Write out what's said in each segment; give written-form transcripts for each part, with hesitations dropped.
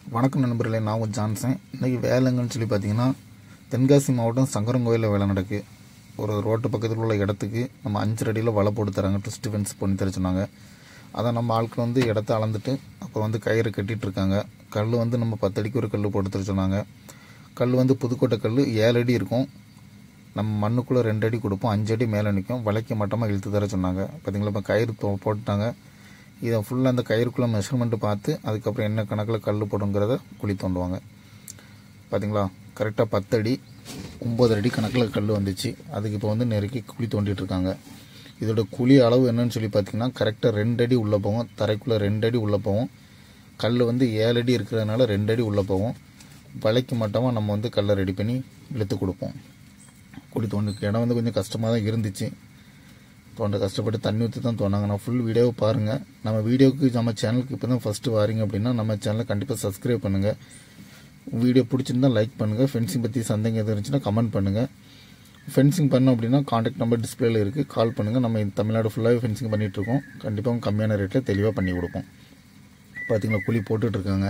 வணக்கம் நண்பர்களே, நான் உங்கள் ஜான்சன். இன்றைக்கி வேலைங்கன்னு சொல்லி பார்த்தீங்கன்னா, தென்காசி மாவட்டம் சங்கரங்கோயிலில் வேலை நடக்கு. ஒரு ரோட்டு பக்கத்தில் உள்ள இடத்துக்கு நம்ம 5 அடியில் வலை போட்டு தராங்க. ட்விஸ்ட் ஃபென்ஸ் பண்ணி தர சொன்னாங்க. அதை நம்ம ஆட்கள் வந்து இடத்த அளந்துட்டு அப்புறம் வந்து கயிறு கட்டிகிட்டு இருக்காங்க. கல் வந்து நம்ம 10 அடிக்கு ஒரு கல் போட்டு தர சொன்னாங்க. கல் வந்து புதுக்கோட்டை கல் 7 அடி இருக்கும். நம்ம மண்ணுக்குள்ளே 2 அடி கொடுப்போம், 5 அடி மேலே நிற்கும். வலைக்கு மட்டமாக இழுத்து தர சொன்னாங்க. பார்த்தீங்களா, இப்போ கயிறு போட்டுட்டாங்க. இதை ஃபுல்லாக அந்த கயிறுக்குள்ளே மெஷர்மெண்ட்டு பார்த்து அதுக்கப்புறம் என்ன கணக்கில் கல் போடுங்கிறத குழி தோண்டுவாங்க. பார்த்தீங்களா, கரெக்டாக 10 அடி 9 அடி கணக்கில் கல் வந்துச்சு. அதுக்கு இப்போ வந்து நெருக்கி குழி தோண்டிகிட்ருக்காங்க. இதோட குழி அளவு என்னன்னு சொல்லி பார்த்தீங்கன்னா, கரெக்டாக 2 அடி உள்ளே போகும். தரைக்குள்ளே 2 அடி உள்ளே போகும். கல் வந்து 7 அடி இருக்கிறதுனால 2 அடி உள்ளே போகும். வலைக்கு மட்டமாக நம்ம வந்து கல்லை ரெடி பண்ணி இழுத்து கொடுப்போம். குழி தோண்டுக்கு இடம் வந்து கொஞ்சம் கஷ்டமாக தான் இருந்துச்சு. தோண்ட கஷ்டப்பட்டு தண்ணி ஊற்றி தான் தோண்டாங்க. நான் ஃபுல் வீடியோவை பாருங்கள். நம்ம வீடியோவுக்கு நம்ம சேனலுக்கு இப்போ தான் ஃபஸ்ட்டு வாரீங்க அப்படின்னா நம்ம சேனலை கண்டிப்பாக சப்ஸ்கிரைப் பண்ணுங்கள். வீடியோ பிடிச்சிருந்தால் லைக் பண்ணுங்கள். ஃபென்சிங் பற்றி சந்தேகம் எதுவும் இருந்துச்சுன்னா கமெண்ட் பண்ணுங்கள். ஃபென்சிங் பண்ணோம் அப்படின்னா காண்டாக்ட் நம்பர் டிஸ்பிளேல இருக்குது, கால் பண்ணுங்கள். நம்ம தமிழ்நாடு ஃபுல்லாகவே ஃபென்சிங் பண்ணிகிட்ருக்கோம். கண்டிப்பாக கம்மியான ரேட்டில் தெளிவாக பண்ணி கொடுப்போம். பார்த்திங்களா, குழி போட்டுட்ருக்காங்க.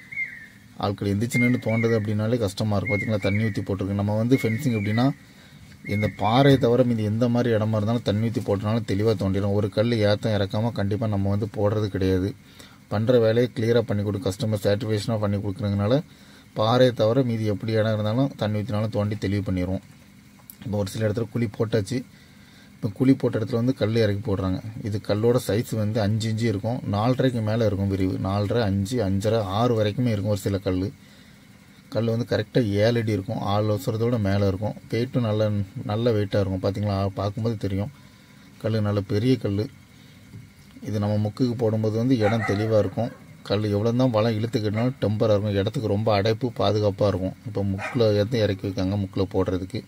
ஆட்கள் எந்திரிச்சுன்னு தோண்டது அப்படின்னாலே கஷ்டமாக இருக்கும். பார்த்திங்களா, தண்ணி ஊற்றி போட்டிருக்கு. நம்ம வந்து ஃபென்சிங் அப்படின்னா இந்த பாறையை தவிர மீது எந்த மாதிரி இடமா இருந்தாலும் தண்ணி ஊற்றி போட்டனாலும் தெளிவாக தோண்டிடும். ஒரு கல் ஏற்றம் இறக்காமல் கண்டிப்பாக நம்ம வந்து போடுறது கிடையாது. பண்ணுற வேலையை கிளியராக பண்ணி கொடுக்கும், கஸ்டமர் சாட்டிஸ்ஃபேக்ஷனாக பண்ணி கொடுக்குறதுனால பாறையை தவிர மீதி எப்படி இடம் இருந்தாலும் தண்ணி ஊற்றினாலும் தோண்டி தெளிவு பண்ணிடுவோம். இப்போ ஒரு சில இடத்துல குழி போட்டாச்சு. இப்போ குழி போட்ட இடத்துல வந்து கல் இறக்கி போடுறாங்க. இது கல்லோட சைஸ் வந்து 5 இன்ச்சு இருக்கும். 4.5க்கு மேலே இருக்கும் விரிவு. 4.5, 5, 5.5, 6 வரைக்குமே இருக்கும். ஒரு சில கல் வந்து கரெக்டாக 7 அடி இருக்கும். 6 வருஷத்தோட மேலே இருக்கும். வெயிட்டும் நல்ல வெயிட்டாக இருக்கும். பார்த்திங்களா, பார்க்கும்போது தெரியும். கல் நல்ல பெரிய கல். இது நம்ம முக்குக்கு போடும்போது வந்து இடம் தெளிவாக இருக்கும். கல் எவ்வளோ தான் வளம் இழுத்துக்கிட்டாலும் டெம்பராக இருக்கும். இடத்துக்கு ரொம்ப அடைப்பு பாதுகாப்பாக இருக்கும். இப்போ முக்கில் எடுத்து இறக்கி வைக்காங்க முக்கில் போடுறதுக்கு.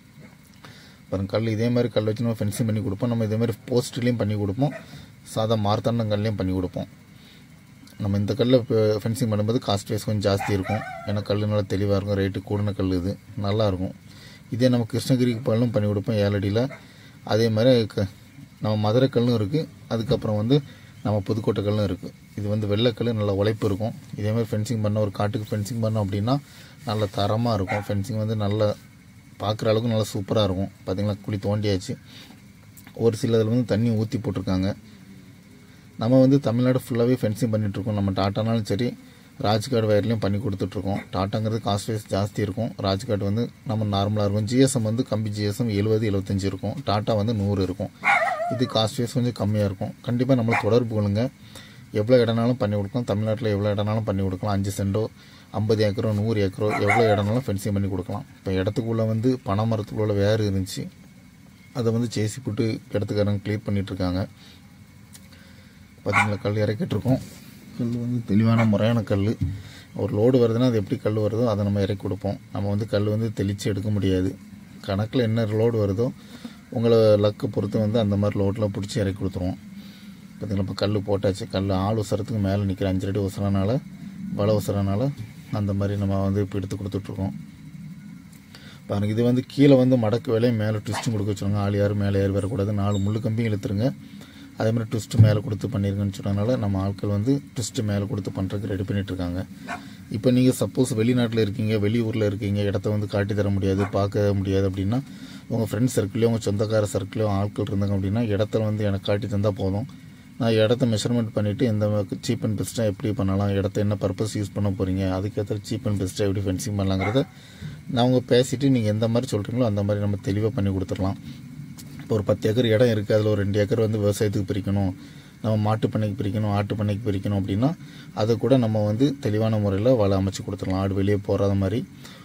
அப்புறம் கல் இதே மாதிரி கல் வச்சு நம்ம ஃபென்சிங் பண்ணி கொடுப்போம். நம்ம இதேமாதிரி போஸ்ட்லேயும் பண்ணி கொடுப்போம், சாதா மார்த்தாண்டங்கல்லையும் பண்ணி கொடுப்போம். நம்ம இந்த கல்லை ஃபென்சிங் பண்ணும்போது காஸ்ட் வைஸ் கொஞ்சம் ஜாஸ்தி இருக்கும். ஏன்னா கல் நல்லா தெளிவாக இருக்கும். ரேட்டு கூடின கல் இது நல்லாயிருக்கும். இதே நம்ம கிருஷ்ணகிரிக்கு பல்லும் பண்ணி கொடுப்போம் 7 அடியில். அதே மாதிரி நம்ம மதுரை கல்லும் இருக்குது. அதுக்கப்புறம் வந்து நம்ம புதுக்கோட்டை கல்லும் இருக்குது. இது வந்து வெள்ளைக்கல் நல்ல உழைப்பு இருக்கும். இதேமாதிரி ஃபென்சிங் பண்ண ஒரு காட்டுக்கு ஃபென்சிங் பண்ணோம் அப்படின்னா நல்ல தரமாக இருக்கும். ஃபென்சிங் வந்து நல்லா பார்க்குற அளவுக்கு நல்லா சூப்பராக இருக்கும். பார்த்திங்களா, குழி தோண்டியாச்சு. ஒரு சில இதில் வந்து தண்ணி ஊற்றி போட்டிருக்காங்க. நம்ம வந்து தமிழ்நாடு ஃபுல்லாகவே ஃபென்சிங் பண்ணிகிட்ருக்கோம். நம்ம டாட்டானாலும் சரி ராஜ்காட் வயர்லையும் பண்ணி கொடுத்துட்ருக்கோம். டாட்டாங்கிறது காஸ்ட் வைஸ் ஜாஸ்தி இருக்கும். ராஜ்காட் வந்து நம்ம நார்மலாக இருக்கும். ஜிஎஸ்எம் வந்து கம்பி ஜிஎஸ்எம் 70, 75 இருக்கும். டாட்டா வந்து 100 இருக்கும். இது காஸ்ட் வைஸ் கொஞ்சம் கம்மியாக இருக்கும். கண்டிப்பாக நம்மளை தொடர்பு கொள்ளுங்க. எவ்வளோ இடம்னாலும் பண்ணி கொடுக்கலாம். தமிழ்நாட்டில் எவ்வளோ இடம்னாலும் பண்ணி கொடுக்கலாம். 5 சென்டோ 50 ஏக்கரோ 100 ஏக்கரோ எவ்வளோ இடம்னாலும் ஃபென்சிங் பண்ணி கொடுக்கலாம். இப்போ இடத்துக்குள்ளே வந்து பனை மரத்துக்குள்ள வேறு இருந்துச்சு. அதை வந்து சேசி போட்டு இடத்துக்காரங்க கிளியர் பண்ணிகிட்ருக்காங்க. பார்த்திங்களா, கல் இறக்கிட்டுருக்கோம். கல் வந்து தெளிவான முறையான கல். ஒரு லோடு வருதுன்னா அது எப்படி கல் வருதோ அதை நம்ம இறக்கி கொடுப்போம். நம்ம வந்து கல் வந்து தெளித்து எடுக்க முடியாது. கணக்கில் என்ன லோடு வருதோ உங்களை லக்கு பொறுத்து வந்து அந்த மாதிரி லோடெலாம் பிடிச்சி இறக்கி கொடுத்துருவோம். பார்த்திங்களா, இப்போ கல் போட்டாச்சு. கல் ஆள் உசரத்துக்கு மேலே நிற்கிற 5 அடி உசரனால வலை உசரனால அந்த மாதிரி நம்ம வந்து இப்போ எடுத்து கொடுத்துட்ருக்கோம். பாருங்கள், இது வந்து கீழே வந்து மடக்கு வேலையை மேலே ட்விஸ்ட்டும் கொடுக்க வச்சுருங்க. ஆள் யாரும் மேலே ஏறி வரக்கூடாது. 4 முள்ளு கம்பியும் இழுத்துருங்க. அதேமாதிரி ட்விஸ்ட்டு மேலே கொடுத்து பண்ணியிருக்கேன்னு சொன்னதுனால நம்ம ஆட்கள் வந்து ட்விஸ்ட்டு மேலே கொடுத்து பண்ணுறதுக்கு ரெடி பண்ணிகிட்ருக்காங்க. இப்போ நீங்கள் சப்போஸ் வெளிநாட்டில் இருக்கீங்க, வெளியூரில் இருக்கீங்க, இடத்த வந்து காட்டி தர முடியாது, பார்க்க முடியாது அப்படின்னா உங்கள் ஃப்ரெண்ட்ஸ் சர்க்கிளையோ உங்கள் சொந்தக்கார சர்க்கிளையோ ஆட்கள் இருந்தாங்க அப்படின்னா இடத்த வந்து எனக்கு காட்டி தந்தால் போதும். நான் இடத்த மெஷர்மெண்ட் பண்ணிவிட்டு எந்த சீப் அண்ட் பெஸ்ட்டாக எப்படி பண்ணலாம், இடத்த என்ன பர்பஸ் யூஸ் பண்ண போகிறீங்க, அதுக்கேற்ற சீப் அண்ட் பெஸ்ட்டாக எப்படி ஃபென்சிங் பண்ணலாங்கிறத நான் அவங்க பேசிவிட்டு நீங்கள் எந்த மாதிரி சொல்கிறீங்களோ அந்த மாதிரி நம்ம தெளிவாக பண்ணி கொடுத்துடலாம். இப்போ ஒரு 10 ஏக்கர் இடம் இருக்குது. அதில் ஒரு 2 ஏக்கர் வந்து விவசாயத்துக்கு பிரிக்கணும், நம்ம மாட்டு பண்ணைக்கு பிரிக்கணும், ஆட்டு பண்ணைக்கு பிரிக்கணும் அப்படின்னா அதை கூட நம்ம வந்து தெளிவான முறையில் வலை அமைச்சு கொடுத்துடலாம். ஆடு வெளியே போகாத மாதிரி,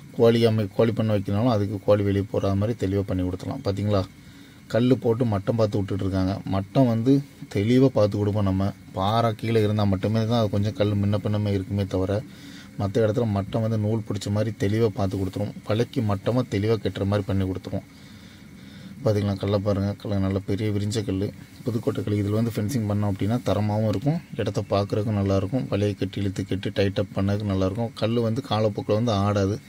கோழி பண்ணை வைக்கணும், அதுக்கு கோழி வெளியே போகாத மாதிரி தெளிவாக பண்ணி கொடுத்துடலாம். பார்த்திங்களா, கல் போட்டு மட்டம் பார்த்து விட்டுட்ருக்காங்க. மட்டம் வந்து தெளிவாக பார்த்து கொடுப்போம். நம்ம பாறை கீழே இருந்தால் மட்டுமே தான் அது கொஞ்சம் கல் முன்ன பின்னமே இருக்குமே தவிர மற்ற இடத்துல மட்டம் வந்து நூல் பிடிச்ச மாதிரி தெளிவாக பார்த்து கொடுத்துருவோம். வலைக்கு மட்டமாக தெளிவாக கட்டுற மாதிரி பண்ணி கொடுத்துருவோம். பார்த்திங்களா, கல்லை பாருங்கள். கல் நல்ல பெரிய விரிஞ்ச கல், புதுக்கோட்டை கல். இதில் வந்து ஃபென்சிங் பண்ணோம் அப்படின்னா தரமாகவும் இருக்கும். இடத்த பார்க்குறதுக்கும் நல்லாயிருக்கும். வலையை கட்டி இழுத்து கட்டி டைட்டப் பண்ணதுக்கு நல்லாயிருக்கும். கல் வந்து காலப்போக்கில் வந்து ஆடாது.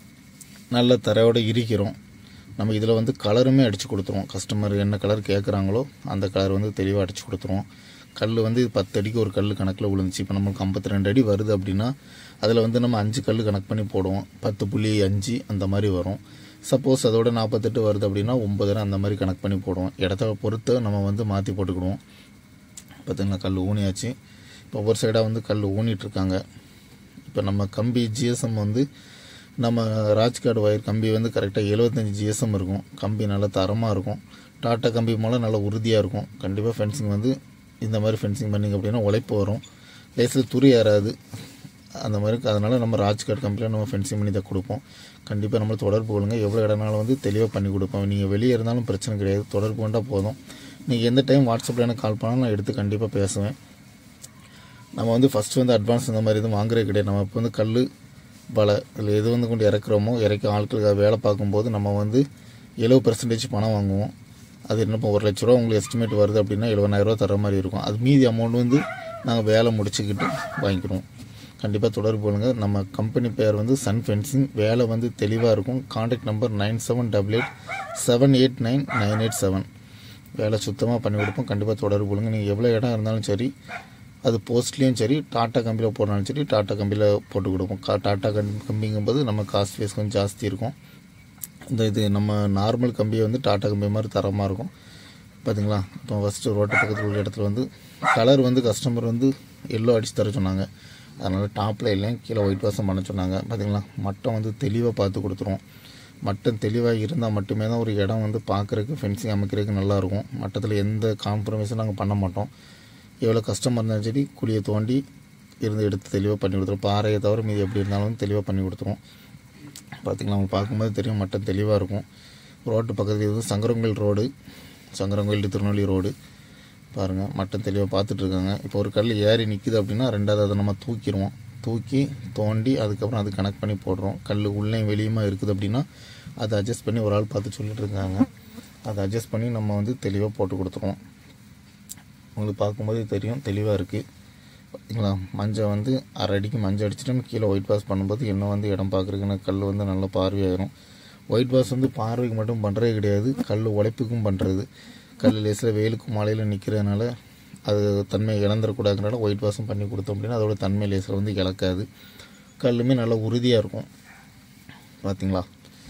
நல்ல தரையோடு இருக்கிறோம். நம்ம இதில் வந்து கலருமே அடித்து கொடுத்துருவோம். கஸ்டமர் என்ன கலர் கேட்குறாங்களோ அந்த கலர் வந்து தெளிவாக அடித்து கொடுத்துருவோம். கல் வந்து 10 அடிக்கு ஒரு கல் கணக்கில் விழுந்துச்சு. இப்போ நம்மளுக்கு 52 அடி வருது அப்படின்னா அதில் வந்து நம்ம 5 கல் கணக்கு பண்ணி போடுவோம். 10.5 அந்த மாதிரி வரும். சப்போஸ் அதோட 48 வருது அப்படின்னா 9 அந்த மாதிரி கணக்கு பண்ணி போடுவோம். இடத்த பொறுத்து நம்ம வந்து மாற்றி போட்டுக்கிடுவோம். பார்த்திங்கன்னா கல் ஊனியாச்சு. இப்போ ஒவ்வொரு சைடாக வந்து கல் ஊனிகிட்ருக்காங்க. இப்போ நம்ம கம்பி ஜிஎஸ்எம் வந்து நம்ம ராஜ்கார்டு ஒயர் கம்பி வந்து கரெக்டாக 75 ஜிஎஸ்எம் இருக்கும். கம்பி நல்லா தரமாக இருக்கும். டாட்டா கம்பி மூலம் நல்லா உறுதியாக இருக்கும். கண்டிப்பாக ஃபென்சிங் வந்து இந்த மாதிரி ஃபென்சிங் பண்ணிங்க அப்படின்னா உழைப்பு வரும். லேஸில் துரி ஏறாது அந்த மாதிரி. அதனால் நம்ம ராஜ்கார்டு கம்பெனியில் நம்ம ஃபென்சிங் பண்ணி தான் கொடுப்போம். கண்டிப்பாக நம்மளை தொடர்பு கொள்ளுங்க. எவ்வளோ இடம்னாலும் வந்து தெளிவாக பண்ணி கொடுப்போம். நீங்கள் வெளியே இருந்தாலும் பிரச்சனை கிடையாது, தொடர்பு கொண்டால் போதும். நீங்கள் எந்த டைம் வாட்ஸ்அப்பில் எனக்கு கால் பண்ணாலும் நான் எடுத்து கண்டிப்பாக பேசுவேன். நம்ம வந்து ஃபஸ்ட்டு வந்து அட்வான்ஸ் இந்த மாதிரி எதுவும் வாங்குறே கிடையாது. நம்ம இப்போ வந்து கல் வலை இதில் எது வந்து கொண்டு இறக்குறோமோ இறக்கி ஆட்களுக்கு வேலை பார்க்கும்போது நம்ம வந்து 70% பணம் வாங்குவோம். அது என்ன இப்போ 1 லட்ச ரூபா உங்களுக்கு எஸ்டிமேட் வருது அப்படின்னா 70,000 தர மாதிரி இருக்கும். அது மீதி அமௌண்ட் வந்து நாங்கள் வேலை முடிச்சுக்கிட்டு வாங்கிக்கிறோம். கண்டிப்பாக தொடர்பு கொள்ளுங்கள். நம்ம கம்பெனி பேர் வந்து சன் ஃபென்சிங். வேலை வந்து தெளிவாக இருக்கும். Contact number 9788789987. வேலை சுத்தமாக பண்ணி கொடுப்போம். கண்டிப்பாக தொடர்பு கொள்ளுங்கள். நீங்கள் எவ்வளோ இடம் இருந்தாலும் சரி, அது போஸ்ட்லேயும் சரி, டாட்டா கம்பியில் போடனாலும் சரி, டாட்டா கம்பியில் போட்டு கொடுப்போம். டாட்டா கம்பிங்கும்போது நம்ம காஸ்ட் ஃபீஸ் கொஞ்சம் ஜாஸ்தி இருக்கும். இது நம்ம நார்மல் கம்பியை வந்து டாட்டா கம்பி மாதிரி தரமாக இருக்கும். பார்த்திங்களா? இப்போ ஃபஸ்ட்டு ரோட்டு பக்கத்தில் உள்ள இடத்துல வந்து கலர் வந்து கஸ்டமர் வந்து எல்லோ அடித்து தர சொன்னாங்க. அதனால் டாப்பில் இல்லையும் கீழே ஒயிட் வாஷம் பண்ண சொன்னாங்க. பார்த்திங்களா? மட்டம் வந்து தெளிவாக பார்த்து கொடுத்துருவோம். மட்டம் தெளிவாக இருந்தால் மட்டுமே தான் ஒரு இடம் வந்து பார்க்குறதுக்கு ஃபென்சிங் அமைக்கிறதுக்கு நல்லாயிருக்கும். மட்டத்தில் எந்த காம்ப்ரமைஸும் நாங்கள் பண்ண மாட்டோம். எவ்வளோ கஷ்டமாக இருந்தாலும் சரி குழியை தோண்டி இருந்து எடுத்து தெளிவாக பண்ணி கொடுத்துருவோம். பாறையை தவிர மீதி எப்படி இருந்தாலும் தெளிவாக பண்ணி கொடுத்துருவோம். பார்த்திங்களா? அவங்க பார்க்கும்போது தெரியும் மட்டம் தெளிவாக இருக்கும். ரோட்டு பக்கத்தில் இருந்து சங்கரங்கோயில் ரோடு, சங்கரங்கோயில் திருநெல்வேலி ரோடு. பாருங்கள், மட்டம் தெளிவாக பார்த்துட்ருக்காங்க. இப்போ ஒரு கல் ஏறி நிற்கிது அப்படின்னா 2வது அதை நம்ம தூக்கிடுவோம். தூக்கி தோண்டி அதுக்கப்புறம் அது கனெக்ட் பண்ணி போடுறோம். கல் உள்ளே வெளியுமா இருக்குது அப்படின்னா அதை அட்ஜஸ்ட் பண்ணி ஒரு ஆள் பார்த்து சொல்லிட்டு இருக்காங்க. அதை அட்ஜஸ்ட் பண்ணி நம்ம வந்து தெளிவாக போட்டு கொடுத்துருவோம். உங்களுக்கு பார்க்கும்போது தெரியும் தெளிவாக இருக்குது. பார்த்தீங்களா? மஞ்சள் வந்து 1/2 அடிக்கு மஞ்சள் அடிச்சுட்டு நம்ம கீழே ஒயிட் வாஷ் பண்ணும்போது இன்னும் வந்து இடம் பார்க்குறதுக்குன்னு கல் வந்து நல்லா பார்வையாயிரும். ஒயிட் வாஷ் வந்து பார்வைக்கு மட்டும் பண்ணுறதே கிடையாது, கல் உழைப்புக்கும் பண்ணுறது. கல் லேசில் வெயிலுக்கும் மழையில் நிற்கிறதுனால அது தன்மை இழந்துடக்கூடாதுனால ஒயிட் வாஷும் பண்ணி கொடுத்தோம் அப்படின்னா அதோட தன்மை லேசில் வந்து இழக்காது. கல்லுமே நல்லா உறுதியாக இருக்கும். பார்த்திங்களா?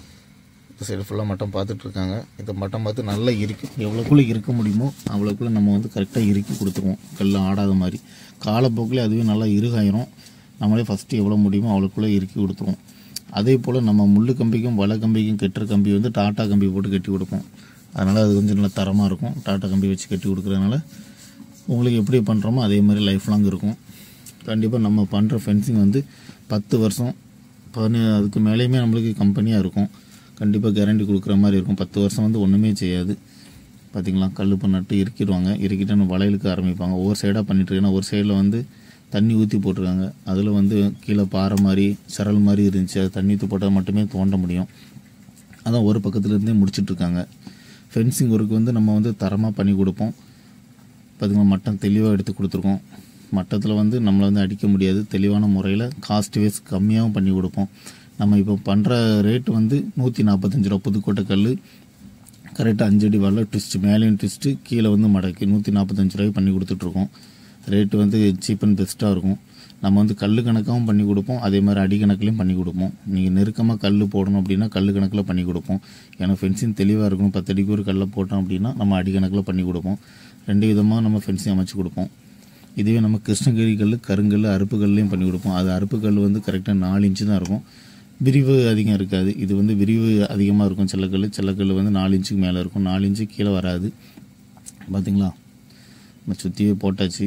இந்த சைடு ஃபுல்லாக மட்டம் பார்த்துட்ருக்காங்க. இந்த மட்டம் பார்த்து நல்லா எவ்வளோக்குள்ளே இருக்க முடியுமோ அவ்வளோக்குள்ளே நம்ம வந்து கரெக்டாக இறுக்கி கொடுத்துருவோம். கல் ஆடாத மாதிரி. காலப்போக்கில் அதுவே நல்லா இறுகாயிரும். நம்மளே ஃபஸ்ட்டு எவ்வளோ முடியுமோ அவ்வளோக்குள்ளே இறுக்கி கொடுத்துருவோம். அதே போல் நம்ம முள் கம்பிக்கும் வலை கம்பிக்கும் கெட்டுற கம்பி வந்து டாட்டா கம்பி போட்டு கட்டி கொடுப்போம். அதனால் அது கொஞ்சம் நல்லா தரமாக இருக்கும். டாட்டா கம்பி வச்சு கட்டி கொடுக்குறதுனால உங்களுக்கு எப்படி பண்ணுறோமோ அதே மாதிரி லைஃப் லாங் இருக்கும். கண்டிப்பாக நம்ம பண்ணுற ஃபென்சிங் வந்து 10 வருஷம் அதுக்கு மேலேயுமே நம்மளுக்கு கம்பெனியாக இருக்கும். கண்டிப்பாக கேரண்டி கொடுக்குற மாதிரி இருக்கும். 10 வருஷம் வந்து ஒன்றுமே செய்யாது. பார்த்திங்களா? கல் நட்டு இறுக்கிடுவாங்க. இறுக்கிட்டு வளையலுக்கு ஆரம்பிப்பாங்க. ஒவ்வொரு சைடாக பண்ணிட்டுருக்கேன்னா ஒரு சைடில் வந்து தண்ணி ஊற்றி போட்டிருக்காங்க. அதில் வந்து கீழே பாறை மாதிரி சரல் மாதிரி இருந்துச்சு. அது தண்ணி ஊற்றி போட்டால் மட்டுமே தோண்ட முடியும். அதான் ஒரு பக்கத்துலேருந்தே முடிச்சிட்ருக்காங்க. ஃபென்சிங் ஒர்க்கு வந்து நம்ம வந்து தரமாக பண்ணி கொடுப்போம். பார்த்திங்களா? மட்டம் தெளிவாக எடுத்து கொடுத்துருக்கோம். மட்டத்தில் வந்து நம்மளை வந்து அடிக்க முடியாது. தெளிவான முறையில் காஸ்ட் வைஸ் கம்மியாகவும் பண்ணி கொடுப்போம். நம்ம இப்போ பண்ணுற ரேட்டு வந்து 145 ரூபா. புதுக்கோட்டை கல் கரெக்டாக 5 அடி வரல ட்விஸ்ட்டு, மேலேயும் ட்விஸ்ட்டு, கீழே வந்து மடக்கி 145 ரூபாய்க்கு பண்ணி கொடுத்துட்ருக்கோம். ரேட்டு வந்து சீப் அண்ட் பெஸ்ட்டாக இருக்கும். நம்ம வந்து கல் கணக்காகவும் பண்ணி கொடுப்போம், அதே மாதிரி அடி கணக்குலையும் பண்ணி கொடுப்போம். நீங்கள் நெருக்கமாக கல் போடணும் அப்படின்னா கல் கணக்கில் பண்ணி கொடுப்போம். ஏன்னா ஃபென்சிங் தெளிவாக இருக்கணும். 10 அடிக்கு ஒரு கல்லை போட்டோம் அப்படின்னா நம்ம அடி கணக்கில் பண்ணி கொடுப்போம். 2 விதமாக நம்ம ஃபென்சிங் அமைச்சு கொடுப்போம். இதுவே நம்ம கிருஷ்ணகிரி கல், கருங்கல், அறுப்பு கல்லையும் பண்ணி கொடுப்போம். அது அறுப்பு கல் வந்து கரெக்டாக 4 இன்ச்சு தான் இருக்கும். விரிவு அதிகம் இருக்காது. இது வந்து விரிவு அதிகமாக இருக்கும். செல்லக்கல் வந்து 4 இன்ச்சுக்கு மேலே இருக்கும். 4 இன்ச்சு கீழே வராது. பார்த்திங்களா? நம்ம சுற்றியே போட்டாச்சு.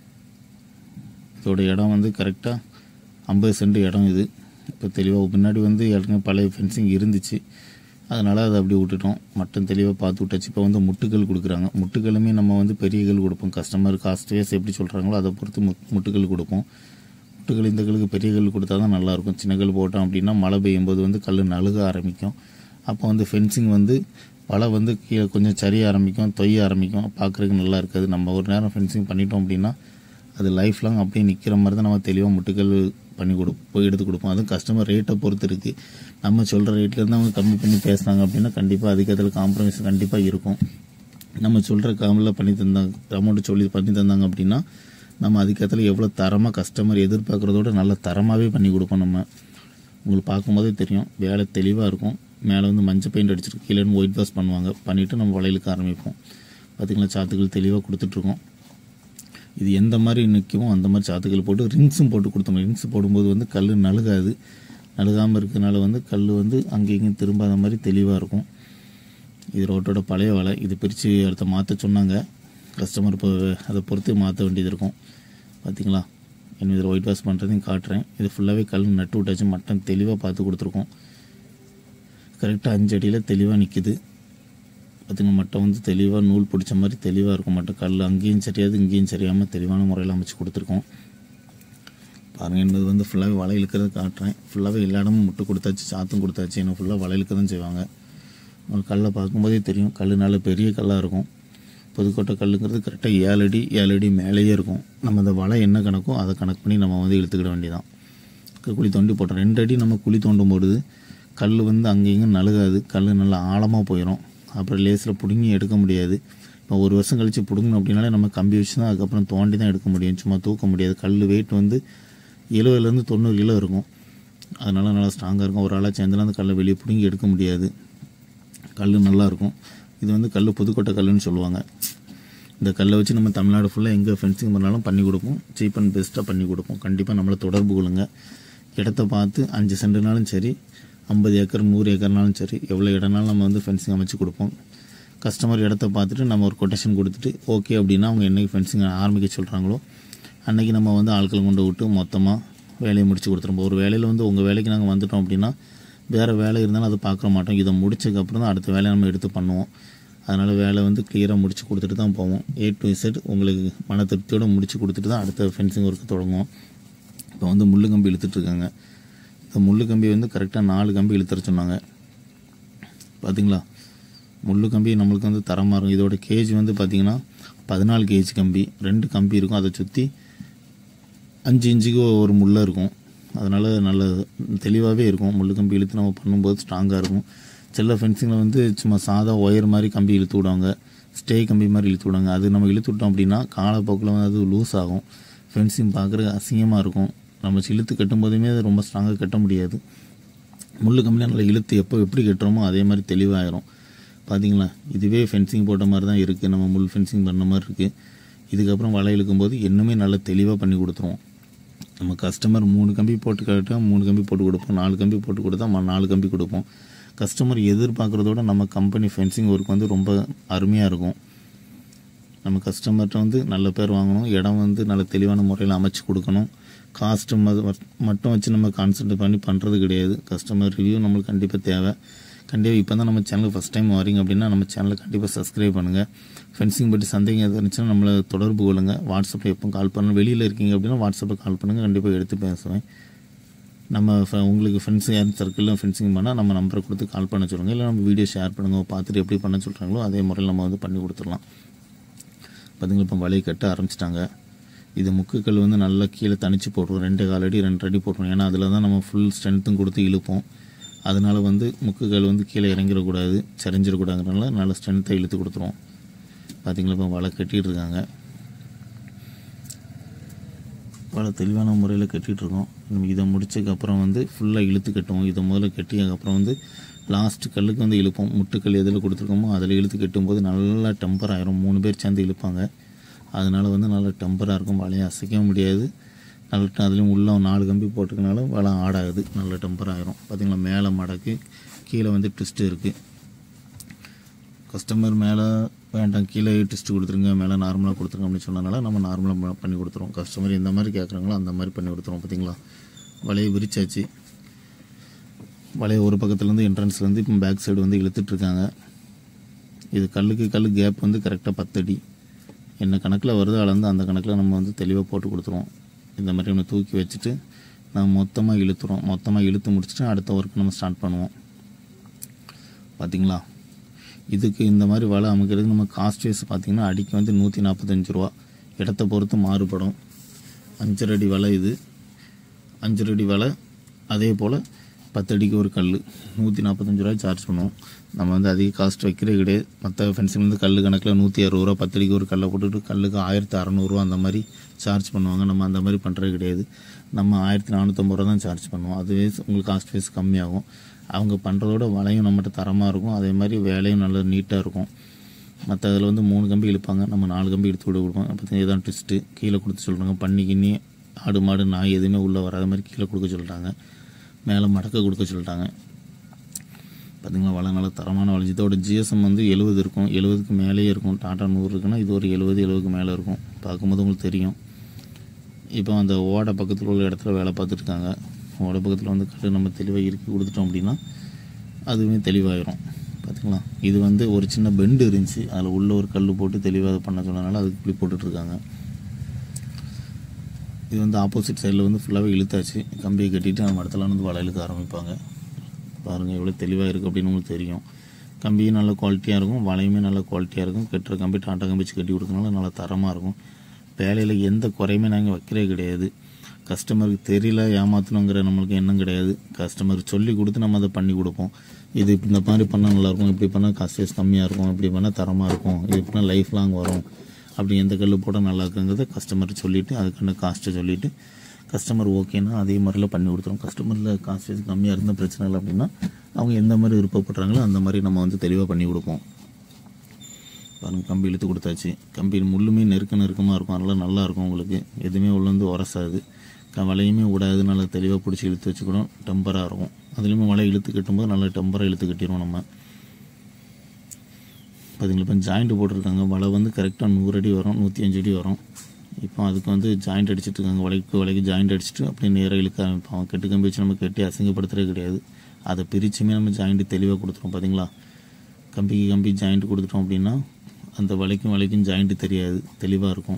இதோட இடம் வந்து கரெக்டாக 50 சென்ட் இடம். இது இப்போ தெளிவாக முன்னாடி வந்து ஏற்கனவே பழைய ஃபென்சிங் இருந்துச்சு. அதனால் அதை அப்படி விட்டுட்டோம். மட்டம் தெளிவாக பார்த்து விட்டாச்சு. இப்போ வந்து முட்டுக்கல் கொடுக்குறாங்க. முட்டுக்களுமே நம்ம வந்து பெரிய கல் கொடுப்போம். கஸ்டமர் காஸ்ட் வைஸ் எப்படி சொல்கிறாங்களோ அதை பொறுத்து முட்டுக்கல் கொடுப்போம். முட்டுக்கல் இந்த கல்லுக்கு பெரிய கல் கொடுத்தா தான் நல்லாயிருக்கும். சின்ன கல் போட்டோம் அப்படின்னா மழை பெய்யும் போது வந்து கல் நழுக ஆரம்பிக்கும். அப்போ வந்து ஃபென்சிங் வந்து வலை வந்து கீழே கொஞ்சம் சரிய ஆரம்பிக்கும், தொய்ய ஆரம்பிக்கும். பார்க்குறதுக்கு நல்லா இருக்காது. நம்ம ஒரு நேரம் ஃபென்சிங் பண்ணிட்டோம் அப்படின்னா அது லைஃப் லாங் அப்படியே நிற்கிற மாதிரி தான் நம்ம தெளிவாக முட்டுக்கல் பண்ணி போய் எடுத்து கொடுப்போம். அதுவும் கஸ்டமர் ரேட்டை பொறுத்து இருக்குது. நம்ம சொல்கிற ரேட்லேருந்து அவங்க கம்மி பண்ணி பேசுனாங்க அப்படின்னா கண்டிப்பாக அதுக்கு அதில் காம்ப்ரமைஸ் கண்டிப்பாக இருக்கும். நம்ம சொல்கிற காமில் பண்ணி தந்தாங்க, அமௌண்ட்டு சொல்லி பண்ணி தந்தாங்க அப்படின்னா நம்ம அதுக்கேற்ற எவ்வளோ தரமாக கஸ்டமர் எதிர்பார்க்குறதோட நல்ல தரமாகவே பண்ணி கொடுப்போம். நம்ம உங்களுக்கு பார்க்கும்போதே தெரியும், வேலை தெளிவாக இருக்கும். மேலே வந்து மஞ்சள் பெயிண்ட் அடிச்சிருக்கு, கீழே ஒயிட் வாஷ் பண்ணுவாங்க. பண்ணிவிட்டு நம்ம வளையலுக்கு ஆரம்பிப்போம். பார்த்திங்களா, சாத்துக்கள் தெளிவாக கொடுத்துட்ருக்கோம். இது எந்த மாதிரி நிற்குமோ அந்த மாதிரி சாத்துக்கள் போட்டு ரிங்ஸும் போட்டு கொடுத்தோம். ரிங்ஸ் போடும்போது வந்து கல் நழுகாது. நழுகாமல் இருக்கிறதுனால வந்து கல் வந்து அங்கேயும் திரும்பாத மாதிரி தெளிவாக இருக்கும். இது ரோட்டோட பழைய வலை. இது பிரித்து அடுத்த மாற்ற சொன்னாங்க கஸ்டமர். இப்போ அதை பொறுத்து மாற்ற வேண்டியது இருக்கும். பார்த்திங்களா, இன்னும் இதில் ஒயிட் வாஷ் பண்ணுறதையும் காட்டுறேன். இது ஃபுல்லாகவே கல் நட்டு விட்டாச்சு. மட்டம் தெளிவாக பார்த்து கொடுத்துருக்கோம். கரெக்டாக 5 அடியில் தெளிவாக நிற்கிது. பார்த்திங்கன்னா, மட்டம் வந்து தெளிவாக நூல் பிடிச்ச மாதிரி தெளிவாக இருக்கும். மட்டம் கல் அங்கேயும் சரியாது இங்கேயும் சரியாமல் தெளிவான முறையில் அமைச்சு கொடுத்துருக்கோம். பாருங்கள், என்பது வந்து ஃபுல்லாகவே வலை இழுக்கிறது காட்டுறேன். ஃபுல்லாகவே எல்லா இடமும் முட்டு கொடுத்தாச்சு, சாத்தும் கொடுத்தாச்சு. இன்னும் ஃபுல்லாக வலை இழுக்க தான் செய்வாங்க. கல்லை பார்க்கும்போதே தெரியும், கல் நல்ல பெரிய கல்லாக இருக்கும். புதுக்கோட்டை கல்லுங்கிறது கரெக்டாக 7 அடி மேலேயே இருக்கும். நம்ம அந்த வலை என்ன கணக்கோ அதை கணக்கு பண்ணி நம்ம வந்து இழுத்துக்கிட வேண்டியதான். குழி தோண்டி போட்டோம். 2 அடி நம்ம குழி தோண்டும் பொழுது கல் வந்து அங்கேயும் நழுகாது. கல் நல்லா ஆழமாக போயிடும். அப்புறம் லேஸில் பிடுங்கி எடுக்க முடியாது. இப்போ 1 வருஷம் கழித்து பிடுங்கணும் அப்படின்னாலே நம்ம கம்பி வச்சு தான் அதுக்கப்புறம் தோண்டி தான் எடுக்க முடியும். சும்மா தூக்க முடியாது. கல் வெயிட் வந்து 70 to 90 கிலோ இருக்கும். அதனால் நல்லா ஸ்ட்ராங்காக இருக்கும். ஒரு ஆளாக சேர்ந்துலாம் அந்த கல்லை வெளியே பிடுங்கி எடுக்க முடியாது. கல் நல்லாயிருக்கும். இது வந்து கல் புதுக்கோட்டை கல்லுன்னு சொல்லுவாங்க. இந்த கல்லை வச்சு நம்ம தமிழ்நாடு ஃபுல்லாக எங்கே ஃபென்சிங் பண்ணாலும் பண்ணி கொடுப்போம். சீப் அண்ட் பெஸ்ட்டாக பண்ணி கொடுப்போம். கண்டிப்பாக நம்மளை தொடர்பு கொள்ளுங்க. இடத்த பார்த்து 5 சென்ட்னாலும் சரி, 50 ஏக்கர் 100 ஏக்கர்னாலும் சரி, எவ்வளோ இடம்னாலும் நம்ம வந்து ஃபென்சிங் அமைச்சு கொடுப்போம். கஸ்டமர் இடத்த பார்த்துட்டு நம்ம ஒரு கொட்டேஷன் கொடுத்துட்டு ஓகே அப்படின்னா அவங்க என்றைக்கு ஃபென்சிங் ஆரம்பிக்க சொல்கிறாங்களோ அன்றைக்கி நம்ம வந்து ஆட்கள் கொண்டு விட்டு மொத்தமாக வேலையை முடித்து கொடுத்துருப்போம். ஒரு வேலையில் வந்து உங்கள் வேலைக்கு நாங்கள் வந்துட்டோம் அப்படின்னா வேறு வேலை இருந்தாலும் அதை பார்க்க மாட்டோம். இதை முடிச்சதுக்கப்புறம் தான் அடுத்த வேலையை நம்ம எடுத்து பண்ணுவோம். அதனால் வேலை வந்து கிளியராக முடித்து கொடுத்துட்டு தான் போவோம். A to Z உங்களுக்கு மன திருப்தியோடு முடித்து கொடுத்துட்டு தான் அடுத்த ஃபென்சிங் ஒர்க்கு தொடங்குவோம். இப்போ வந்து முள்ளு கம்பி இழுத்துட்ருக்காங்க. இந்த முள்ளு கம்பி வந்து கரெக்டாக 4 கம்பி இழுத்துற சொன்னாங்க. பார்த்திங்களா, முள்ளு கம்பி நம்மளுக்கு வந்து தரமாக இருக்கும். இதோட கேஜ் வந்து பார்த்திங்கன்னா 14 கேஜ் கம்பி. 2 கம்பி இருக்கும். அதை சுற்றி 5 இன்ச்சுக்கு ஒரு முள்ளை இருக்கும். அதனால் நல்ல தெளிவாகவே இருக்கும். முள்ளு கம்பி இழுத்து நம்ம பண்ணும்போது ஸ்ட்ராங்காக இருக்கும். சில ஃபென்சிங்கில் வந்து சும்மா சாதா ஒயர் மாதிரி கம்பி இழுத்து விடுவாங்க, ஸ்டே கம்பி மாதிரி இழுத்து விடுவாங்க. அது நம்ம இழுத்து விட்டோம் அப்படின்னா காலப்போக்கில் வந்து அது லூஸ் ஆகும். ஃபென்சிங் பார்க்குறது அசிங்கமாக இருக்கும். நம்ம இழுத்து கட்டும் போதுமே அது ரொம்ப ஸ்ட்ராங்காக கட்ட முடியாது. முள்ளு கம்பியில் நல்லா இழுத்து எப்படி கட்டுறோமோ அதே மாதிரி தெளிவாகிடும். பார்த்திங்களா, இதுவே ஃபென்சிங் போட்ட மாதிரி தான் இருக்குது. நம்ம முள் ஃபென்சிங் பண்ண மாதிரி இருக்குது. இதுக்கப்புறம் வலை இழுக்கும்போது இன்னுமே நல்லா தெளிவாக பண்ணி கொடுத்துருவோம். நம்ம கஸ்டமர் 3 கம்பி போட்டு கேட்டால் 3 கம்பி போட்டு கொடுப்போம். 4 கம்பி போட்டு கொடுத்தா 4 கம்பி கொடுப்போம். கஸ்டமர் எதிர்பார்க்குறதோட நம்ம கம்பெனி ஃபென்சிங் ஒர்க் வந்து ரொம்ப அருமையாக இருக்கும். நம்ம கஸ்டமர்கிட்ட வந்து நல்ல பேர் வாங்கணும். இடம் வந்து நல்ல தெளிவான முறையில் அமைச்சு கொடுக்கணும். காஸ்ட்டு மட்டும் வச்சு நம்ம கான்சன்ட்ரேட் பண்ணி பண்ணுறது கிடையாது. கஸ்டமர் ரிவ்யூ நம்மளுக்கு கண்டிப்பாக தேவை. கண்டிப்பாக இப்போ தான் நம்ம சேனலுக்கு ஃபஸ்ட் டைம் வரீங்க அப்படின்னா நம்ம சேனலை கண்டிப்பாக சப்ஸ்கிரைப் பண்ணுங்கள். ஃபென்சிங் பற்றி சந்தேகம் எது இருந்துச்சுன்னா நம்மளை தொடர்பு கொள்ளுங்கள். வாட்ஸ்அப்பில் எப்போ கால் பண்ணணும், வெளியில் இருக்கீங்க அப்படின்னா வாட்ஸ்அப்பில் கால் பண்ணுங்கள். கண்டிப்பாக எடுத்து பேசுவேன். நம்ம உங்களுக்கு ஃப்ரெண்ட்ஸ் யாரும் சர்க்கிளில் ஃபென்சிங் பண்ணால் நம்ம நம்பரை கொடுத்து கால் பண்ண சொல்லுங்கள். இல்லை நம்ம வீடியோ ஷேர் பண்ணுங்கள். பார்த்துட்டு எப்படி பண்ண சொல்கிறாங்களோ அதே முறையில் நம்ம வந்து பண்ணி கொடுத்துடலாம். பார்த்திங்களா, இப்போ வலையை கட்ட ஆரம்பிச்சிட்டாங்க. இது முக்குக்கள் வந்து நல்லா கீழே தனிச்சு போட்டுருவோம். 2.25 அடி 2 அடி போட்டுருவோம். ஏன்னா அதில் தான் நம்ம ஃபுல் ஸ்ட்ரென்த்தும் கொடுத்து இழுப்போம். அதனால் வந்து முக்குகள் வந்து கீழே இறங்கிடக்கூடாது, சரிஞ்சிடக்கூடாதுனால நல்ல ஸ்ட்ரென்த்தை இழுத்து கொடுத்துருவோம். பார்த்திங்களா, இப்போ வலை கட்டிகிட்டு இருக்காங்க. வலை தெளிவான முறையில் கட்டிகிட்ருக்கோம். நம்ம இதை முடிச்சதுக்கப்புறம் வந்து ஃபுல்லாக இழுத்து கட்டுவோம். இதை முதல்ல கட்டியதுக்கப்புறம் வந்து லாஸ்ட்டு கல்லுக்கு வந்து இழுப்போம். முட்டுக்கல் எதில் கொடுத்துருக்கோமோ அதில் இழுத்து கட்டும்போது நல்லா டெம்பர் ஆயிரும். 3 பேர் சேர்ந்து இழுப்பாங்க. அதனால் வந்து நல்லா டெம்பராக இருக்கும். வலையை அசைக்கவும் முடியாது. நல்ல அதுலேயும் உள்ள 4 கம்பி போட்டுக்கனால வலை ஆடாகுது. நல்ல டெம்பர் ஆகிரும். பார்த்திங்களா, மேலே மடக்கு கீழே வந்து ட்விஸ்ட்டு இருக்குது. கஸ்டமர் மேலே வேண்டாம் கீழே ட்விஸ்ட்டு கொடுத்துருங்க, மேலே நார்மலாக கொடுத்துருங்க அப்படின்னு சொன்னதுனால நம்ம நார்மலாக பண்ணி கொடுத்துருவோம். கஸ்டமர் எந்த மாதிரி கேட்குறாங்களோ அந்த மாதிரி பண்ணி கொடுத்துருவோம். பார்த்திங்களா, வலையை விரிச்சாச்சு. வலையை ஒரு பக்கத்துலேருந்து என்ட்ரன்ஸ்லேருந்து இப்போ பேக் சைடு வந்து இழுத்துட்ருக்காங்க. இது கல்லுக்கு கல் கேப் வந்து கரெக்டாக 10 அடி. என்ன கணக்கில் வருதோ அளந்து அந்த கணக்கில் நம்ம வந்து தெளிவாக போட்டு கொடுத்துருவோம். இந்த மாதிரி நம்ம தூக்கி வச்சுட்டு நம்ம மொத்தமாக இழுத்துறோம். மொத்தமாக இழுத்து முடிச்சுட்டு அடுத்த ஒர்க் நம்ம ஸ்டார்ட் பண்ணுவோம். பார்த்திங்களா, இதுக்கு இந்த மாதிரி வலை அமைக்கிறதுக்கு நம்ம காஸ்ட் வைஸ் பார்த்திங்கன்னா அடிக்கு வந்து 145 ரூபா. இடத்த பொறுத்து மாறுபடும். 5 அடி வலை இது 5 அடி வலை. அதே போல் 10 அடிக்கு ஒரு கல் 145 ரூபாய் சார்ஜ் பண்ணுவோம். நம்ம வந்து அதிக காஸ்ட் வைக்கிறே கிடையாது. மற்ற ஃபென்சிங் வந்து கல் கணக்கில் 160 ரூபா 10 அடிக்கு ஒரு கல்லை போட்டுட்டு கல்லுக்கு 1600 ரூபா அந்த மாதிரி சார்ஜ் பண்ணுவாங்க. நம்ம அந்த மாதிரி பண்ணுறது கிடையாது. நம்ம 1450 ரூபா தான் சார்ஜ் பண்ணுவோம். அதுவே உங்களுக்கு காஸ்ட் ஃபீஸ் கம்மியாகும். அவங்க பண்ணுறதோட வலையும் நம்மகிட்ட தரமாக இருக்கும். அதே மாதிரி வேலையும் நல்லா நீட்டாக இருக்கும். மற்ற அதில் வந்து 3 கம்பி இழுப்பாங்க, நம்ம 4 கம்பி எடுத்து விட கொடுப்போம். பார்த்தீங்கன்னா இதுதான் ட்விஸ்ட்டு. கீழே கொடுத்து சொல்கிறாங்க, பண்ணிக்கின்னி ஆடு மாடு நாய் எதுவுமே உள்ளே வராத மாதிரி கீழே கொடுக்க சொல்லிட்டாங்க. மேலே மடக்க கொடுக்க சொல்லிட்டாங்க. பார்த்திங்களா, வலை நல்லா தரமான வலை. இதோட ஜிஎஸ்எம் வந்து 70 இருக்கும், 70க்கு மேலேயே இருக்கும். டாட்டா 100 இருக்குன்னா இது ஒரு 70க்கு மேலே இருக்கும். பார்க்கும்போது உங்களுக்கு தெரியும். இப்போ அந்த ஓடை பக்கத்தில் உள்ள இடத்துல வேலை பார்த்துட்ருக்காங்க. ஓடை பக்கத்தில் வந்து கல் நம்ம தெளிவாக இறுக்கி கொடுத்துட்டோம் அப்படின்னா அதுவுமே தெளிவாயிரும். பார்த்திங்களா, இது வந்து ஒரு சின்ன பெண்டு இருந்துச்சு, அதில் உள்ள ஒரு கல் போட்டு தெளிவாக பண்ண சொன்னதுனால அதுக்கு இப்படி போட்டுட்ருக்காங்க. இது வந்து ஆப்போசிட் சைடில் வந்து ஃபுல்லாகவே இழுத்தாச்சு. கம்பியை கட்டிட்டு நம்ம இடத்துல வந்து வலை இழுக்க ஆரம்பிப்பாங்க. பாருங்கள் எவ்வளோ தெளிவாக இருக்குது அப்படின்னு உங்களுக்கு தெரியும். கம்பியும் நல்ல குவாலிட்டியாக இருக்கும், வலையுமே நல்ல குவாலிட்டியாக இருக்கும். கட்டுற கம்பி டாட்டா கம்பி வச்சு கட்டி கொடுக்கறனால நல்லா தரமாக இருக்கும். வேலையில் எந்த குறையுமே நாங்கள் வைக்கிறே கிடையாது. கஸ்டமருக்கு தெரியல ஏமாற்றணுங்கிற நம்மளுக்கு எண்ணம் கிடையாது. கஸ்டமருக்கு சொல்லி கொடுத்து நம்ம அதை பண்ணி கொடுப்போம். இது இந்த மாதிரி பண்ணால் நல்லாயிருக்கும், இப்படி பண்ணால் காஸ்ட் வைஸ் கம்மியாக இருக்கும், இப்படி பண்ணால் தரமாக இருக்கும், இது பண்ணால் லைஃப் லாங் வரும், அப்படி எந்த கல் போட்டால் நல்லா இருக்குங்கிறத கஸ்டமருக்கு சொல்லிவிட்டு அதுக்கான காஸ்ட்டை சொல்லிவிட்டு கஸ்டமர் ஓகேன்னா அதே மாதிரிலாம் பண்ணி கொடுத்துருவோம். கஸ்டமரில் காஸ்ட் வைஸ் கம்மியாக இருந்தால் பிரச்சனை இல்லை அப்படின்னா அவங்க எந்த மாதிரி விருப்பப்படுறாங்களோ அந்த மாதிரி நம்ம வந்து தெளிவாக பண்ணி கொடுப்போம். பாருங்கள், கம்பி இழுத்து கொடுத்தாச்சு. கம்பி முள்ளுமே நெருக்கமாக இருக்கும், அதனால் நல்லாயிருக்கும். உங்களுக்கு எதுவுமே உள்ள வந்து உரசாது, வலையுமே விடாது. நல்லா தெளிவாக பிடிச்சி இழுத்து வச்சுக்கணும். டெம்பராக இருக்கும். அதுலேயுமே வலை இழுத்து கட்டும்போது நல்லா டெம்பராக இழுத்து கட்டிடுவோம் நம்ம. பார்த்தீங்களா, இப்போ ஜாயிண்ட்டு போட்டிருக்காங்க. வலை வந்து கரெக்டாக 100 அடி வரும், 105 அடி வரும். இப்போ அதுக்கு வந்து ஜாயிண்ட் அடிச்சுட்ருக்காங்க. வலைக்கு ஜாயிண்ட் அடிச்சுட்டு அப்படியே நேராக இழுக்க ஆரம்பிப்பாங்க. கெட்டு கம்பி வச்சு நம்ம கட்டி அசிங்கப்படுத்துறது கிடையாது. அதை பிரிச்சுமே நம்ம ஜாயிண்ட்டு தெளிவாக கொடுத்துருவோம். பார்த்தீங்களா, கம்பிக்கு கம்பி ஜாயிண்ட் கொடுத்துட்டோம் அப்படின்னா அந்த வலைக்கும் ஜாயிண்ட்டு தெரியாது, தெளிவாக இருக்கும்.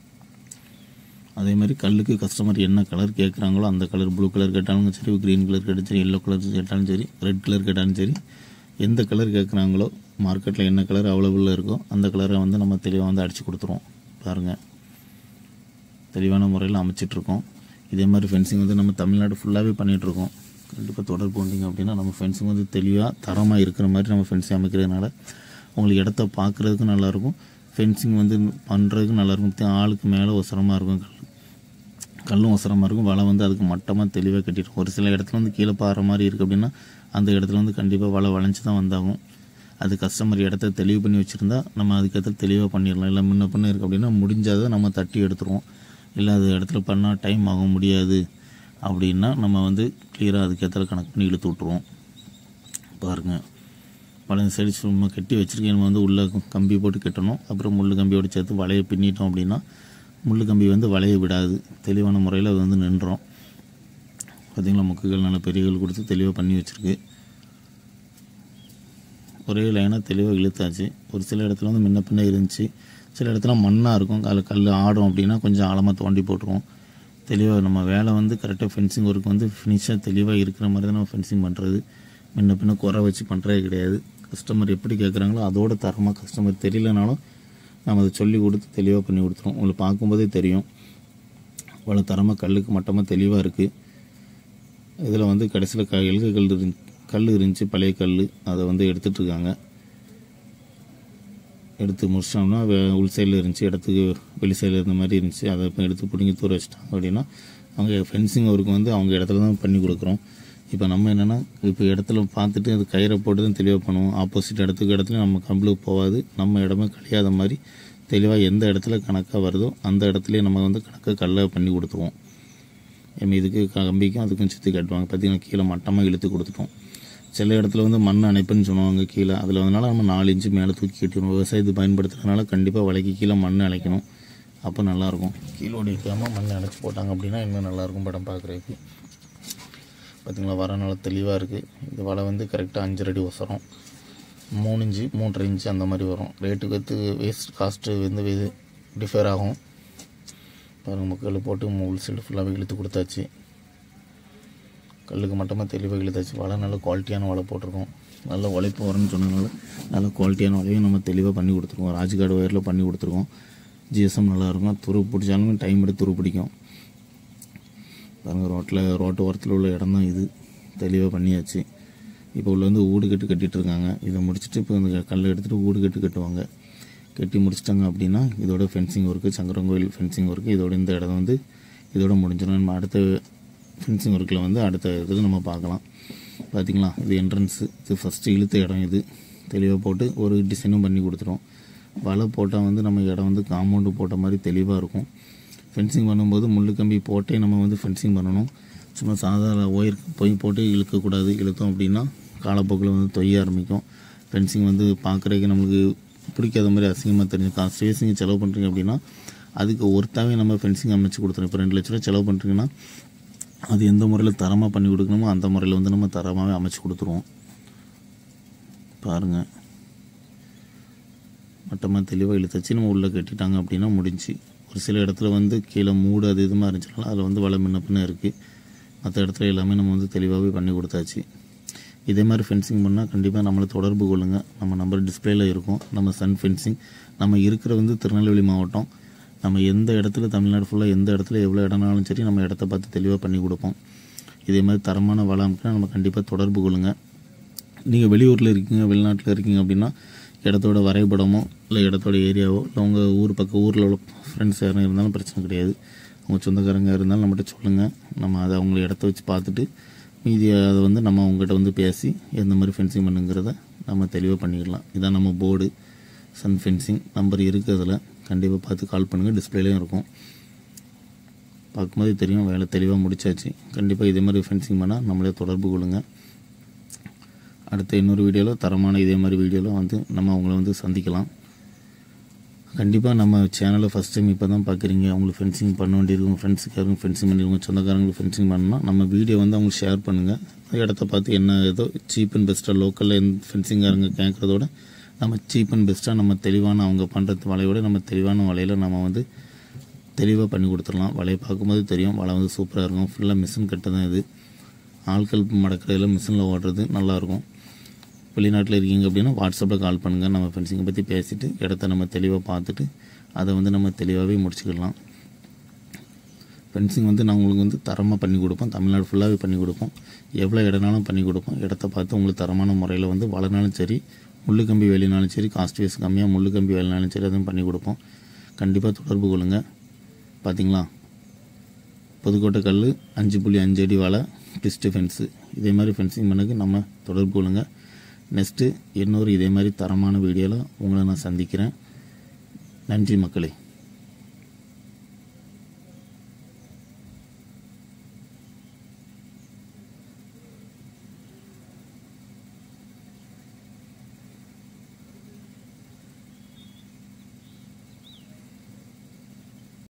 அதே மாதிரி கல்லுக்கு கஸ்டமர் என்ன கலர் கேட்குறாங்களோ அந்த கலர், ப்ளூ கலர் கேட்டாலும் சரி, க்ரீன் கலர் கேட்டாலும் சரி, எல்லோ கலர் கேட்டாலும் சரி, ரெட் கலர் கேட்டாலும் சரி, எந்த கலர் கேட்குறாங்களோ மார்க்கெட்டில் என்ன கலர் அவைலபிளில் இருக்கோ அந்த கலரை வந்து நம்ம தெளிவாக வந்து அடித்து கொடுத்துருவோம். பாருங்கள், தெளிவான முறையில் அமைச்சிட்ருக்கோம். இதே மாதிரி ஃபென்சிங் வந்து நம்ம தமிழ்நாடு ஃபுல்லாகவே பண்ணிகிட்ருக்கோம். கண்டிப்பாக தொடர்பு கொண்டீங்க அப்படின்னா நம்ம ஃபென்சிங் வந்து தெளிவாக தரமாக இருக்கிற மாதிரி நம்ம ஃபென்சிங் அமைக்கிறதுனால உங்களுக்கு இடத்த பார்க்குறதுக்கும் நல்லாயிருக்கும், ஃபென்சிங் வந்து பண்ணுறதுக்கும் நல்லாயிருக்கும். ஆளுக்கு மேலே ஒசரமாக இருக்கும், கல்லும் ஒசரமாக இருக்கும். வலை வந்து அதுக்கு மட்டமாக தெளிவாக கட்டிடும். ஒரு சில இடத்துல வந்து கீழே பாடுற மாதிரி இருக்குது அப்படின்னா அந்த இடத்துல வந்து கண்டிப்பாக வலை வளைஞ்சி தான் வந்தாகும். அது கஸ்டமர் இடத்த தெளிவு பண்ணி வச்சுருந்தா நம்ம அதுக்கேற்ற தெளிவாக பண்ணிடலாம். இல்லை முன்ன பண்ண இருக்குது அப்படின்னா முடிஞ்சாத நம்ம தட்டி எடுத்துருவோம். இல்லை அது இடத்துல பண்ணால் டைம் ஆக முடியாது அப்படின்னா நம்ம வந்து கிளியராக அதுக்கேற்ற கணக்கு பண்ணி இழுத்து விட்ருவோம். பாருங்கள், வளைய சைடு சும்மா கட்டி வச்சுருக்கேன். நம்ம வந்து உள்ளே கம்பி போட்டு கட்டணும். அப்புறம் முள் கம்பியோடு சேர்த்து வலையை பின்னிட்டோம் அப்படின்னா முள் கம்பி வந்து வலையை விடாது, தெளிவான முறையில் அது வந்து நின்றோம். பார்த்திங்களா, முக்குகள் நல்ல பெரியகள் கொடுத்து தெளிவாக பண்ணி வச்சுருக்கு. ஒரே லைனாக தெளிவாக இழுத்தாச்சு. ஒரு சில இடத்துல வந்து முன்ன பின்ன இருந்துச்சு, சில இடத்துல மண்ணாக இருக்கும், அதில் கல் ஆடும் அப்படின்னா கொஞ்சம் ஆழமாக தோண்டி போட்டுருவோம். தெளிவாக நம்ம வேலை வந்து கரெக்டாக ஃபென்சிங் ஒர்க் வந்து ஃபினிஷாக தெளிவாக இருக்கிற மாதிரி தான் நம்ம ஃபென்சிங் பண்ணுறது. முன்ன பின்ன குறை வச்சு பண்ணுறதே கிடையாது. கஸ்டமர் எப்படி கேட்குறாங்களோ அதோட தரமாக, கஸ்டமர் தெரியலனாலும் நம்ம அதை சொல்லி கொடுத்து தெளிவாக பண்ணி கொடுத்துருவோம். உங்களுக்கு பார்க்கும்போதே தெரியும் அவ்வளோ தரமாக கல்லுக்கு மட்டமாக தெளிவாக இருக்குது. இதில் வந்து கடைசியில் எழுக கல் இருந்துச்சு, பழைய கல், அதை வந்து எடுத்துகிட்ருக்காங்க. எடுத்து முடிச்சிட்டோம்னா உள் சைடில் இருந்துச்சு, இடத்துக்கு வெளி சைடில் இருந்த மாதிரி இருந்துச்சு, அதை இப்போ எடுத்து பிடிங்கி தூர வச்சிட்டாங்க அப்படின்னா அவங்க ஃபென்சிங் ஒர்க்கு வந்து அவங்க இடத்துல தான் பண்ணி கொடுக்குறோம். இப்போ நம்ம என்னென்னா இப்போ இடத்துல பார்த்துட்டு அது கயிறை போட்டு தான் தெளிவாக பண்ணுவோம். ஆப்போசிட் இடத்துல நம்ம கம்பளுக்கு போகாது, நம்ம இடமே கழியாத மாதிரி தெளிவாக எந்த இடத்துல கணக்காக வருதோ அந்த இடத்துலையே நம்ம வந்து கணக்காக கல்லை பண்ணி கொடுத்துருவோம். இதுக்கு கம்பிக்கும் அதுக்கும் சுற்றி கட்டுவாங்க. பார்த்திங்கன்னா கீழே மட்டமாக இழுத்து கொடுத்துட்டோம். சில இடத்துல வந்து மண் அணைப்புன்னு சொல்லுவாங்க கீழே, அதில் வந்தனால நம்ம 4 இன்ச்சு மேலே தூக்கி கட்டிடுவோம். விவசாயத்தை பயன்படுத்துறதுனால கண்டிப்பாக வலைக்கு கீழே மண் அணைக்கணும், அப்போ நல்லாயிருக்கும். கீழே ஒடிக்காமல் மண் அணைச்சி போட்டாங்க அப்படின்னா இன்னும் நல்லாயிருக்கும் படம் பார்க்குறதுக்கு. பார்த்திங்களா, வர நல்லா தெளிவாக இருக்குது. இந்த வலை வந்து கரெக்டாக 5 அடி ஒசரம், 3 இன்ச்சு 3.5 இன்ச்சு அந்த மாதிரி வரும். ரேட்டுக்கு வந்து வேஸ்ட் காஸ்ட்டு வந்து டிஃபர் ஆகும். பாருங்கள், முக்கல் போட்டு உள் சைடு ஃபுல்லாகவே இழுத்து கொடுத்தாச்சு. கல்லுக்கு மட்டுமா தெளிவாக இழுத்தாச்சு. வலை நல்ல குவாலிட்டியான வலை போட்டிருக்கோம். நல்ல உழைப்பு வரும்னு சொன்னதுனால நல்ல குவாலிட்டியான வலையும் நம்ம தெளிவாக பண்ணி கொடுத்துருக்கோம். ராஜ்கார்டு ஒயரில் பண்ணி கொடுத்துருக்கோம். ஜிஎஸ்எம் நல்லாயிருக்கும். துரு பிடிச்சாலும் டைம் எடுத்து துரு பிடிக்கும். பாருங்கள், ரோட்டு ஓரத்தில் உள்ள இடம் தான் இது. தெளிவாக பண்ணியாச்சு. இப்போ உள்ள வந்து ஊடு கட்டிட்டு இருக்காங்க. இதை முடிச்சுட்டு இப்போ இந்த கல்லை எடுத்துகிட்டு ஊடு கட்டுவாங்க. கட்டி முடிச்சிட்டாங்க அப்படின்னா இதோட fencing work, Sankarankoil fencing work இதோட இந்த இடம் வந்து இதோட முடிஞ்சிடும். நம்ம அடுத்த ஃபென்சிங் ஒர்க்கில் வந்து அடுத்த இதுக்கு நம்ம பார்க்கலாம். பார்த்திங்களா, இது என்ட்ரன்ஸு, இது ஃபஸ்ட்டு இழுத்த இடம். இது தெளிவாக போட்டு ஒரு டிசைனும் பண்ணி கொடுத்துரும். வலை போட்டால் வந்து நம்ம இடம் வந்து காம்பவுண்டு போட்ட மாதிரி தெளிவாக இருக்கும். ஃபென்சிங் பண்ணும்போது முள்ளு கம்பி போட்டே நம்ம வந்து ஃபென்சிங் பண்ணணும். சும்மா சாதாரண ஒயர் போட்டு இழுக்கக்கூடாது. இழுத்தோம் அப்படின்னா காலப்போக்கில் வந்து தொய்ய ஆரம்பிக்கும். ஃபென்சிங் வந்து பார்க்குறதுக்கு நம்மளுக்கு பிடிக்காத மாதிரி அசிங்கமாக தெரிஞ்சு காசு வேஸ்டிங்க செலவு பண்ணுறீங்க அப்படின்னா அதுக்கு ஒருத்தாவே நம்ம ஃபென்சிங் அமைச்சு கொடுத்துரும். இப்போ 2 லட்ச ரூபா செலவு பண்ணுறீங்கன்னா அது எந்த முறையில் தரமாக பண்ணி கொடுக்கணுமோ அந்த முறையில் வந்து நம்ம தரமாகவே அமைச்சு கொடுத்துருவோம். பாருங்கள், மட்டமாக தெளிவாக இழுத்தச்சு நம்ம உள்ளே கட்டிட்டாங்க அப்படின்னா முடிஞ்சு. ஒரு சில இடத்துல வந்து கீழே மூடு அது இதுமாக இருந்துச்சுனால அதில் வந்து வலை முன்ன பின்ன இருக்குது. மற்ற இடத்துல எல்லாமே நம்ம வந்து தெளிவாகவே பண்ணி கொடுத்தாச்சு. இதே மாதிரி ஃபென்சிங் பண்ணால் கண்டிப்பாக நம்மளை தொடர்பு கொள்ளுங்கள். நம்ம நம்பர் டிஸ்பிளேயில் இருக்கும். நம்ம சன் ஃபென்சிங். நம்ம இருக்கிற வந்து திருநெல்வேலி மாவட்டம். நம்ம எந்த இடத்துல தமிழ்நாடு ஃபுல்லாக எந்த இடத்துல எவ்வளோ இடம்னாலும் சரி நம்ம இடத்த பார்த்து தெளிவாக பண்ணி கொடுப்போம். இதே மாதிரி தரமான வலை அமைப்புனா நம்ம கண்டிப்பாக தொடர்பு கொள்ளுங்கள். நீங்கள் வெளியூரில் இருக்கீங்க, வெளிநாட்டில் இருக்கீங்க அப்படின்னா இடத்தோட வரைபடமோ இல்லை இடத்தோட ஏரியாவோ இல்லை உங்கள் ஊரில் உள்ள ஃப்ரெண்ட்ஸ் யாரும் இருந்தாலும் பிரச்சனை கிடையாது. உங்கள் சொந்தக்காரங்க இருந்தாலும் நம்மகிட்ட சொல்லுங்கள். நம்ம அதை அவங்கள இடத்த வச்சு பார்த்துட்டு மீதி அதை வந்து நம்ம அவங்ககிட்ட வந்து பேசி எந்த மாதிரி ஃபென்சிங் பண்ணுங்கிறத நம்ம தெளிவாக பண்ணிக்கலாம். இதான் நம்ம போர்டு சன் ஃபென்சிங் நம்பர் இருக்குது. அதில் கண்டிப்பாக பார்த்து கால் பண்ணுங்கள். டிஸ்பிளேலையும் இருக்கும். பார்க்கும்போது தெரியும் வேலை தெளிவாக முடிச்சாச்சு. கண்டிப்பாக இதே மாதிரி ஃபென்சிங் பண்ணால் நம்மளே தொடர்பு கொள்ளுங்கள். அடுத்த இன்னொரு வீடியோவில் தரமான இதே மாதிரி வீடியோவில் வந்து நம்ம அவங்கள வந்து சந்திக்கலாம். கண்டிப்பாக நம்ம சேனலை ஃபஸ்ட் டைம் இப்போ தான் பார்க்குறீங்க, அவங்களுக்கு ஃபென்சிங் பண்ண வேண்டியிருக்கும், ஃப்ரெண்ட்ஸுக்காரங்க ஃபென்சிங் பண்ணியிருக்கோம், சொந்தக்காரங்களுக்கு ஃபென்சிங் பண்ணால் நம்ம வீடியோ வந்து அவங்களுக்கு ஷேர் பண்ணுங்கள். இடத்த பார்த்து என்ன ஏதோ சீப் அண்ட் பெஸ்ட்டாக லோக்கலில் எந்த ஃபென்சிங்காரங்க கேட்குறதோட நம்ம சீப் அண்ட் பெஸ்ட்டாக நம்ம தெளிவான அவங்க பண்ணுறது வலையோட நம்ம தெளிவான வலையில் நம்ம வந்து தெளிவாக பண்ணி கொடுத்துடலாம். வலையை பார்க்கும்போது தெரியும் வலை வந்து சூப்பராக இருக்கும். ஃபுல்லாக மிஷின் கட்டு தான் இது. ஆட்கள் மடக்கிறதுல மிஷினில் ஓடுறது நல்லாயிருக்கும். வெளிநாட்டில் இருக்கீங்க அப்படின்னா வாட்ஸ்அப்பில் கால் பண்ணுங்கள். நம்ம ஃபென்சிங்கை பற்றி பேசிவிட்டு இடத்த நம்ம தெளிவாக பார்த்துட்டு அதை வந்து நம்ம தெளிவாகவே முடிச்சுக்கலாம். ஃபென்சிங் வந்து நான் உங்களுக்கு வந்து தரமாக பண்ணி கொடுப்போம். தமிழ்நாடு ஃபுல்லாகவே பண்ணி கொடுப்போம். எவ்வளோ இடம்னாலும் பண்ணி கொடுப்போம். இடத்த பார்த்து உங்களுக்கு தரமான முறையில் வந்து வலைனாலும் சரி, முள்ளு கம்பி வேலைனாலும் சரி, காஸ்ட் வைஸ் கம்மியாக முள்ளு கம்பி வேலைனாலும் சரி அதுவும் பண்ணி கொடுப்போம். கண்டிப்பாக தொடர்பு கொள்ளுங்கள். பார்த்திங்களா, புதுக்கோட்டை கல் 5.5 அடி வலை ட்விஸ்ட்டு ஃபென்ஸு. இதே மாதிரி ஃபென்சிங் பண்ணதுக்கு நம்ம தொடர்பு கொள்ளுங்கள். நெக்ஸ்ட்டு இன்னொரு இதே மாதிரி தரமான வீடியோவில் உங்களை நான் சந்திக்கிறேன். நன்றி மக்களே.